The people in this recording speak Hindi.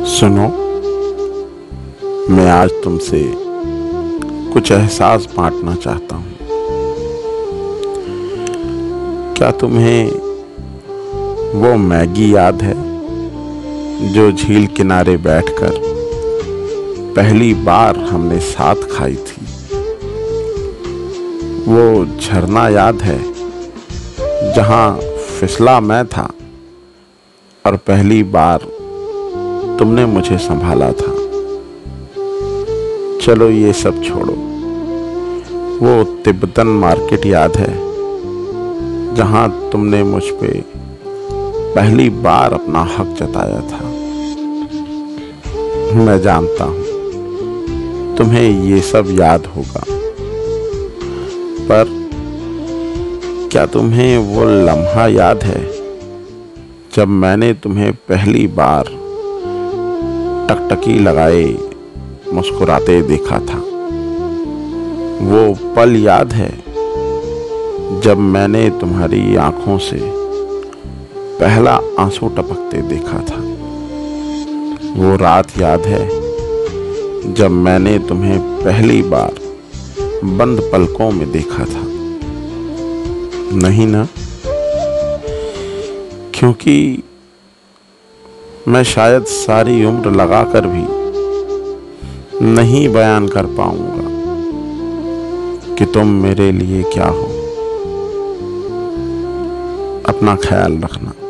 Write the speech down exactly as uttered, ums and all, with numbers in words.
सुनो, मैं आज तुमसे कुछ एहसास बांटना चाहता हूँ। क्या तुम्हें वो मैगी याद है जो झील किनारे बैठकर पहली बार हमने साथ खाई थी? वो झरना याद है जहाँ फिसला मैं था और पहली बार तुमने मुझे संभाला था? चलो ये सब छोड़ो। वो तिब्बतन मार्केट याद है जहां तुमने मुझ पे पहली बार अपना हक जताया था? मैं जानता हूं तुम्हें ये सब याद होगा, पर क्या तुम्हें वो लम्हा याद है जब मैंने तुम्हें पहली बार टकटकी लगाए मुस्कुराते देखा था? वो पल याद है जब मैंने तुम्हारी आंखों से पहला आंसू टपकते देखा था? वो रात याद है जब मैंने तुम्हें पहली बार बंद पलकों में देखा था? नहीं ना? क्योंकि मैं शायद सारी उम्र लगाकर भी नहीं बयान कर पाऊंगा कि तुम मेरे लिए क्या हो। अपना ख्याल रखना।